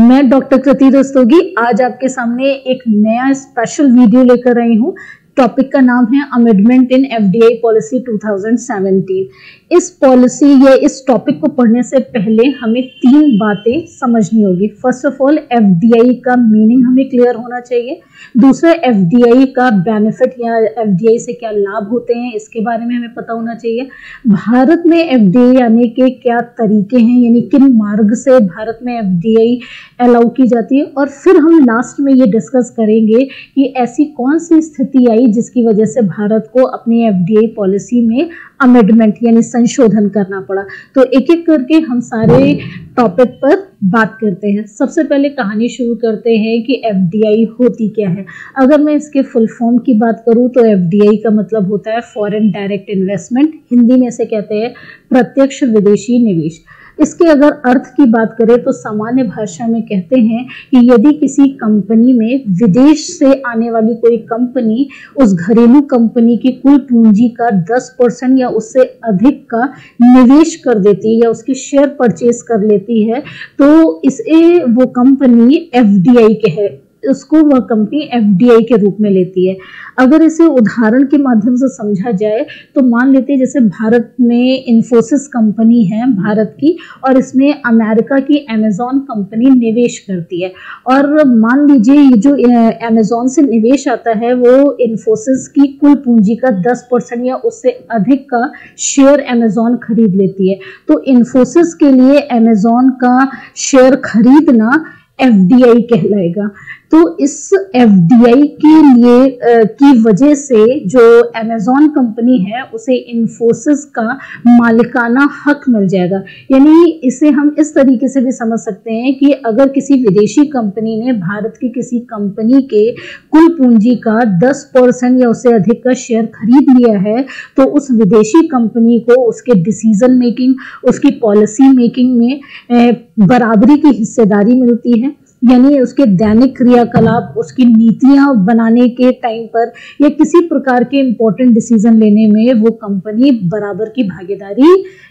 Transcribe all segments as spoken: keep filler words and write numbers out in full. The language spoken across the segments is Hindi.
मैं डॉक्टर कृति रस्तोगी आज आपके सामने एक नया स्पेशल वीडियो लेकर आई हूँ। टॉपिक का नाम है amendment in FDI policy two thousand seventeen. इस पॉलिसी या इस टॉपिक को पढ़ने से पहले हमें तीन बातें समझनी होगी। फर्स्ट ऑफ ऑल, एफडीआई का मीनिंग हमें क्लियर होना चाहिए। दूसरा, एफडीआई का बेनिफिट या एफडीआई से क्या लाभ होते हैं इसके बारे में हमें पता होना चाहिए। भारत में एफडीआई आने के क्या तरीके हैं, यानी किन मार्ग से भारत में एफडीआई अलाउ की जाती है। और फिर हम लास्ट में ये डिस्कस करेंगे कि ऐसी कौन सी स्थिति आई जिसकी वजह से भारत को अपनी एफडीआई पॉलिसी में अमेंडमेंट यानी संशोधन करना पड़ा। तो एक एक करके हम सारे टॉपिक पर बात करते हैं। सबसे पहले कहानी शुरू करते हैं कि एफडीआई होती क्या है। अगर मैं इसके फुल फॉर्म की बात करूं तो एफडीआई का मतलब होता है फॉरेन डायरेक्ट इन्वेस्टमेंट, हिंदी में से कहते हैं प्रत्यक्ष विदेशी निवेश। इसके अगर अर्थ की बात करें तो सामान्य भाषा में कहते हैं कि यदि किसी कंपनी में विदेश से आने वाली कोई कंपनी उस घरेलू कंपनी की कुल पूंजी का दस परसेंट या उससे अधिक का निवेश कर देती है या उसकी शेयर परचेज कर लेती है तो इसे वो कंपनी एफडीआई कहे उसको वह कंपनी एफडीआई के रूप में लेती है। अगर इसे उदाहरण के माध्यम से समझा जाए तो मान लेते हैं जैसे भारत में इन्फोसिस कंपनी है भारत की, और इसमें अमेरिका की अमेजॉन कंपनी निवेश करती है। और मान लीजिए ये जो अमेजॉन से निवेश आता है वो इन्फोसिस की कुल पूंजी का दस परसेंट या उससे अधिक का शेयर अमेजॉन खरीद लेती है। तो इन्फोसिस के लिए अमेजॉन का शेयर खरीदना एफडीआई कहलाएगा। तो इस एफडीआई के लिए की वजह से जो अमेजॉन कंपनी है उसे इन्फोसिस का मालिकाना हक मिल जाएगा। यानी इसे हम इस तरीके से भी समझ सकते हैं कि अगर किसी विदेशी कंपनी ने भारत की किसी कंपनी के कुल पूंजी का दस परसेंट या उससे अधिक का शेयर खरीद लिया है तो उस विदेशी कंपनी को उसके डिसीजन मेकिंग, उसकी पॉलिसी मेकिंग में बराबरी की हिस्सेदारी मिलती है। यानी उसके दैनिक क्रियाकलाप, उसकी नीतियां बनाने के टाइम पर या किसी प्रकार के इंपॉर्टेंट डिसीजन लेने में वो कंपनी बराबर की भागीदारी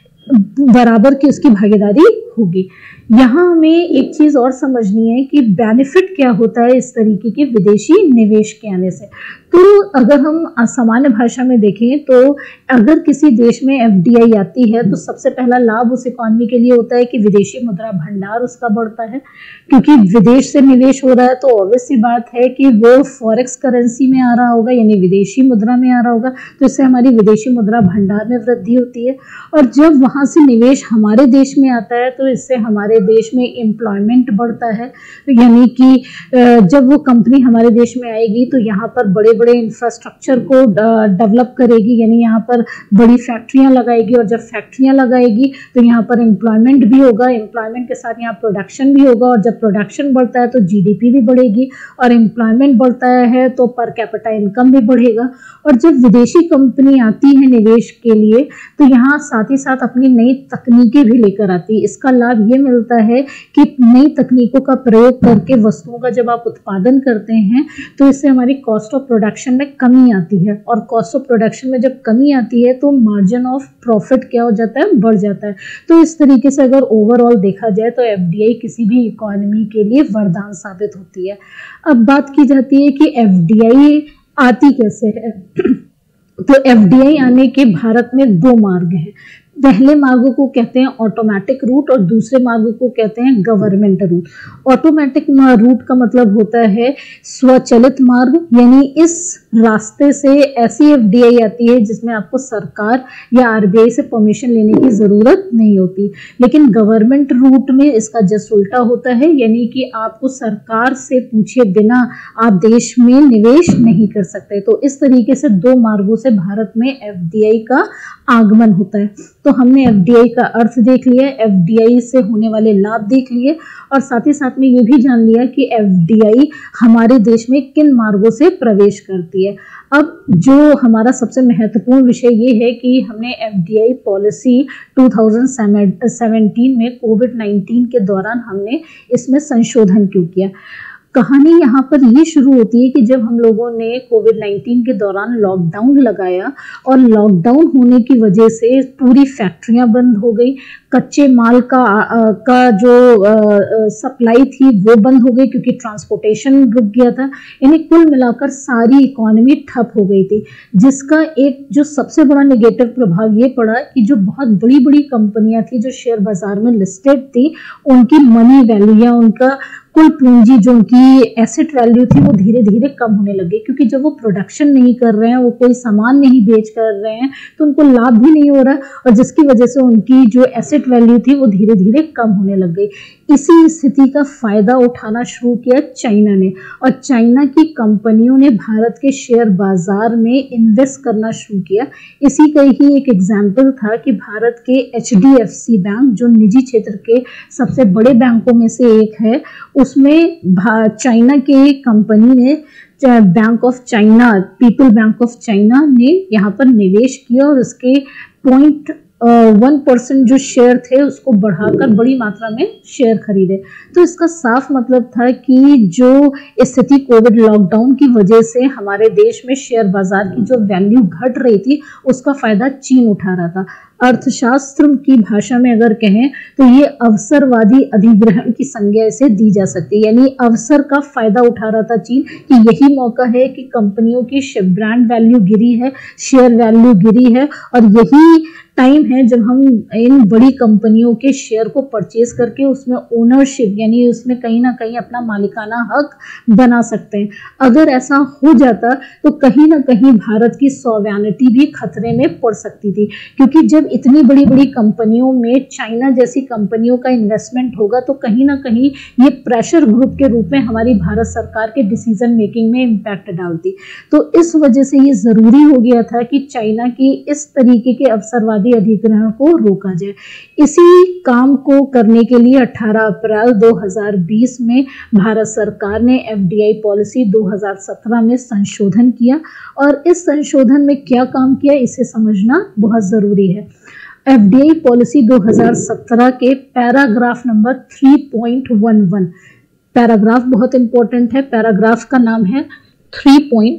बराबर की उसकी भागीदारी होगी। यहाँ हमें एक चीज और समझनी है कि बेनिफिट क्या होता है इस तरीके के विदेशी निवेश के आने से। तो अगर हम सामान्य भाषा में देखें तो अगर किसी देश में एफडीआई आती है तो सबसे पहला लाभ उस इकोनॉमी के लिए होता है कि विदेशी मुद्रा भंडार उसका बढ़ता है, क्योंकि विदेश से निवेश हो रहा है तो ऑब्वियस सी बात है कि वो फॉरेक्स करेंसी में आ रहा होगा यानी विदेशी मुद्रा में आ रहा होगा, तो इससे हमारी विदेशी मुद्रा भंडार में वृद्धि होती है। और जब वहां से निवेश हमारे देश में आता है तो इससे हमारे देश में एम्प्लॉयमेंट बढ़ता है। यानी कि जब वो कंपनी हमारे देश में आएगी तो यहाँ पर बड़े बड़े इंफ्रास्ट्रक्चर को डेवलप करेगी, यानी यहाँ पर बड़ी फैक्ट्रियां लगाएगी, और जब फैक्ट्रियां लगाएगी तो यहाँ पर एम्प्लॉयमेंट भी होगा, एम्प्लॉयमेंट के साथ यहाँ प्रोडक्शन भी होगा, और जब प्रोडक्शन बढ़ता है तो जीडीपी भी बढ़ेगी, और एम्प्लॉयमेंट बढ़ता है तो पर कैपिटा इनकम भी बढ़ेगा। और जब विदेशी कंपनी आती है निवेश के लिए तो यहाँ साथ ही साथ अपनी नई तकनीकें भी लेकर आती है। इसका लाभ ये मिलता है कि नई तकनीकों का प्रयोग करके वस्तुओं का जब आप उत्पादन करते हैं तो इससे हमारी कॉस्ट ऑफ प्रोडक्शन में कमी आती है, और कॉस्ट ऑफ प्रोडक्शन में जब कमी आती है तो मार्जिन ऑफ प्रॉफिट क्या हो जाता है, बढ़ जाता है। तो इस तरीके से अगर ओवरऑल देखा जाए तो एफडीआई किसी भी इकोनॉमी के लिए वरदान साबित होती है। अब बात की जाती है कि एफडीआई आती कैसे है। तो एफडीआई आने के भारत में दो मार्ग हैं। पहले मार्ग को कहते हैं ऑटोमेटिक रूट और दूसरे मार्ग को कहते हैं गवर्नमेंट रूट। ऑटोमेटिक रूट का मतलब होता है स्वचालित मार्ग, यानी इस रास्ते से ऐसी एफडीआई आती है जिसमें आपको सरकार या आरबीआई से परमिशन लेने की जरूरत नहीं होती। लेकिन गवर्नमेंट रूट में इसका जस्ट उल्टा होता है, यानी कि आपको सरकार से पूछे बिना आप देश में निवेश नहीं कर सकते। तो इस तरीके से दो मार्गों से भारत में एफडीआई का आगमन होता है। तो हमने एफडीआई का अर्थ देख लिया, एफडीआई से होने वाले लाभ देख लिए, और साथ ही साथ में ये भी जान लिया कि एफडीआई हमारे देश में किन मार्गों से प्रवेश करती है। अब जो हमारा सबसे महत्वपूर्ण विषय ये है कि हमने FDI policy two thousand seventeen में कोविड नाइन्टीन के दौरान हमने इसमें संशोधन क्यों किया। कहानी यहाँ पर ये शुरू होती है कि जब हम लोगों ने कोविड नाइन्टीन के दौरान लॉकडाउन लगाया और लॉकडाउन होने की वजह से पूरी फैक्ट्रियां बंद हो गई, कच्चे माल का आ, का जो सप्लाई थी वो बंद हो गई क्योंकि ट्रांसपोर्टेशन रुक गया था। यानी कुल मिलाकर सारी इकोनॉमी ठप हो गई थी, जिसका एक जो सबसे बड़ा नेगेटिव प्रभाव ये पड़ा कि जो बहुत बड़ी बड़ी कंपनियां थी जो शेयर बाजार में लिस्टेड थी, उनकी मनी वैल्यू या उनका कुल पूंजी जो उनकी एसेट वैल्यू थी वो धीरे धीरे कम होने लगी, क्योंकि जब वो प्रोडक्शन नहीं कर रहे हैं, वो कोई सामान नहीं बेच कर रहे हैं, तो उनको लाभ भी नहीं हो रहा और जिसकी वजह से उनकी जो एसेट वैल्यू थी वो धीरे धीरे कम होने लग गई। इसी स्थिति का फायदा उठाना शुरू किया चाइना ने और चाइना की कंपनियों ने भारत के शेयर बाजार में इन्वेस्ट करना शुरू किया। इसी का ही एक एग्जाम्पल था कि भारत के H D F C bank, जो निजी क्षेत्र के सबसे बड़े बैंकों में से एक है, उसमें चाइना के कंपनी ने bank of China, people bank of China ने यहाँ पर निवेश किया और उसके पॉइंट वन परसेंट जो शेयर थे उसको बढ़ाकर बड़ी मात्रा में शेयर खरीदे। तो इसका साफ मतलब था कि जो स्थिति कोविड लॉकडाउन की वजह से हमारे देश में शेयर बाजार की जो वैल्यू घट रही थी उसका फायदा चीन उठा रहा था। अर्थशास्त्र की भाषा में अगर कहें तो ये अवसरवादी अधिग्रहण की संज्ञा इसे दी जा सकती है, यानी अवसर का फायदा उठा रहा था चीन कि यही मौका है कि कंपनियों की ब्रांड वैल्यू गिरी है, शेयर वैल्यू गिरी है और यही टाइम है जब हम इन बड़ी कंपनियों के शेयर को परचेज करके उसमें ओनरशिप यानी उसमें कहीं ना कहीं अपना मालिकाना हक बना सकते हैं। अगर ऐसा हो जाता तो कहीं ना कहीं भारत की सॉवरेनिटी भी खतरे में पड़ सकती थी, क्योंकि जब इतनी बड़ी बड़ी कंपनियों में चाइना जैसी कंपनियों का इन्वेस्टमेंट होगा तो कहीं ना कहीं ये प्रेशर ग्रुप के रूप में हमारी भारत सरकार के डिसीजन मेकिंग में इम्पैक्ट डालती। तो इस वजह से ये जरूरी हो गया था कि चाइना की इस तरीके के अवसरवादी अधिग्रहण को रोका जाए। इसी काम को करने के लिए अठारह अप्रैल दो हज़ार बीस में भारत सरकार ने एफ डी आई पॉलिसी दो हज़ार सत्रह में संशोधन किया और इस संशोधन में क्या काम किया इसे समझना बहुत जरूरी है। एफ डी आई पॉलिसी दो हज़ार सत्रह के पैराग्राफ नंबर तीन पॉइंट ग्यारह, पैराग्राफ बहुत इंपॉर्टेंट है, पैराग्राफ का नाम है three point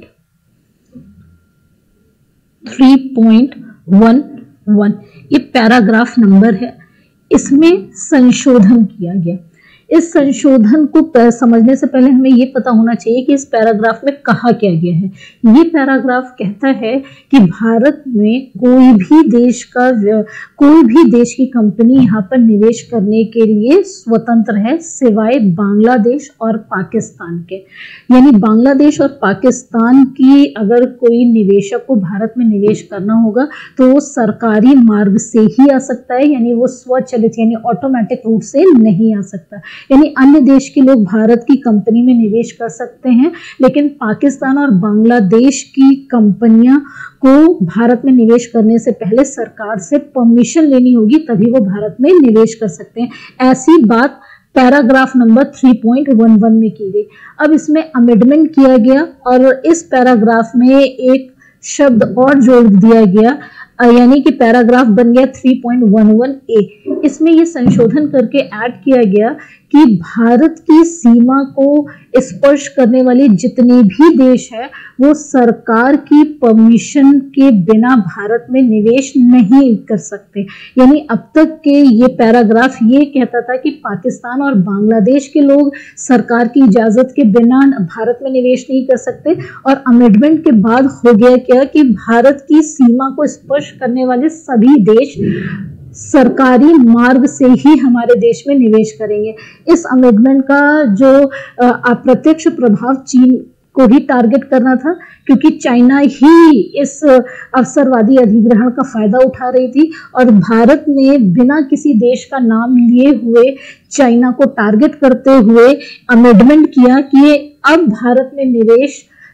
three point one one, ये पैराग्राफ नंबर है। इसमें संशोधन किया गया। इस संशोधन को समझने से पहले हमें ये पता होना चाहिए कि इस पैराग्राफ में कहा क्या गया है। ये पैराग्राफ कहता है कि भारत में कोई भी देश का कोई भी देश की कंपनी यहाँ पर निवेश करने के लिए स्वतंत्र है सिवाय बांग्लादेश और पाकिस्तान के। यानी बांग्लादेश और पाकिस्तान की अगर कोई निवेशक को भारत में निवेश करना होगा तो वो सरकारी मार्ग से ही आ सकता है, यानी वो स्वचालित यानी ऑटोमेटिक रूप से नहीं आ सकता। यानी अन्य देश के लोग भारत की कंपनी में निवेश कर सकते हैं, लेकिन पाकिस्तान और बांग्लादेश की कंपनियां को भारत में निवेश करने से पहले सरकार से परमिशन लेनी होगी, तभी वो भारत में निवेश कर सकते हैं। ऐसी बात पैराग्राफ नंबर तीन पॉइंट ग्यारह में की गई। अब इसमें अमेंडमेंट किया गया और इस पैराग्राफ में एक शब्द और जोड़ दिया गया, यानी कि पैराग्राफ बन गया तीन पॉइंट ग्यारह ए। इसमें ये संशोधन करके ऐड किया गया कि भारत की सीमा को स्पर्श करने वाले जितने भी देश है वो सरकार की परमिशन के बिना भारत में निवेश नहीं कर सकते। यानी अब तक के ये पैराग्राफ ये कहता था कि पाकिस्तान और बांग्लादेश के लोग सरकार की इजाजत के बिना भारत में निवेश नहीं कर सकते, और अमेंडमेंट के बाद हो गया क्या कि भारत की सीमा को स्पर्श करने वाले सभी देश सरकारी मार्ग से ही हमारे देश में निवेश करेंगे। इस अमेंडमेंट का जो अप्रत्यक्ष प्रभाव चीन को ही टारगेट करना था, क्योंकि चाइना ही इस अवसरवादी अधिग्रहण का फायदा उठा रही थी और भारत ने बिना किसी देश का नाम लिए हुए चाइना को टारगेट करते हुए अमेंडमेंट किया कि अब भारत में निवेश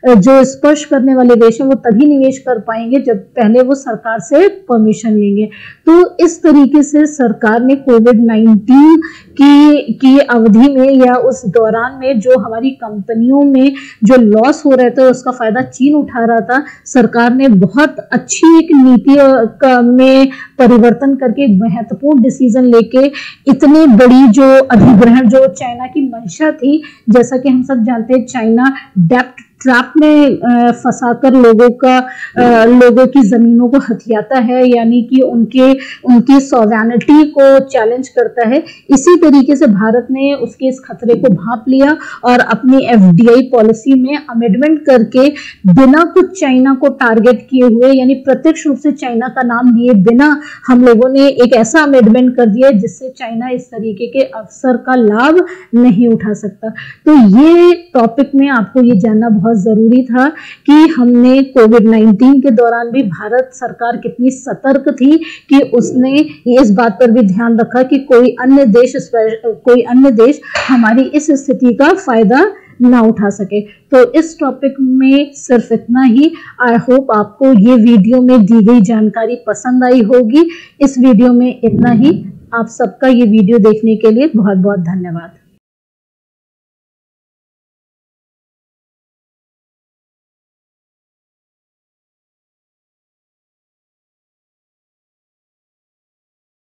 जो स्पर्श करने वाले देश हैं वो तभी निवेश कर पाएंगे जब पहले वो सरकार से परमिशन लेंगे। तो इस तरीके से सरकार ने कोविड नाइन्टीन की की अवधि में या उस दौरान में जो हमारी कंपनियों में जो लॉस हो रहे थे उसका फायदा चीन उठा रहा था, सरकार ने बहुत अच्छी एक नीति में परिवर्तन करके महत्वपूर्ण डिसीजन लेके इतनी बड़ी जो अधिग्रहण जो चाइना की मंशा थी, जैसा कि हम सब जानते हैं चाइना डेप्ट ट्रैप में फंसाकर लोगों का लोगों की जमीनों को हथियाता है, यानी कि उनके उनकी सॉवरेनिटी को चैलेंज करता है। इसी तरीके से भारत ने उसके इस खतरे को भांप लिया और अपनी एफडीआई पॉलिसी में अमेंडमेंट करके बिना कुछ चाइना को टारगेट किए हुए, यानी प्रत्यक्ष रूप से चाइना का नाम लिए बिना हम लोगों ने एक ऐसा अमेंडमेंट कर दिया जिससे चाइना इस तरीके के अवसर का लाभ नहीं उठा सकता। तो ये टॉपिक में आपको ये जानना बहुत जरूरी था कि हमने कोविड नाइन्टीन के दौरान भी भारत सरकार कितनी सतर्क थी कि उसने इस बात पर भी ध्यान रखा कि कोई अन्य देश कोई अन्य देश हमारी इस स्थिति का फायदा ना उठा सके। तो इस टॉपिक में सिर्फ इतना ही। आई होप आपको ये वीडियो में दी गई जानकारी पसंद आई होगी। इस वीडियो में इतना ही। आप सबका ये वीडियो देखने के लिए बहुत बहुत धन्यवाद।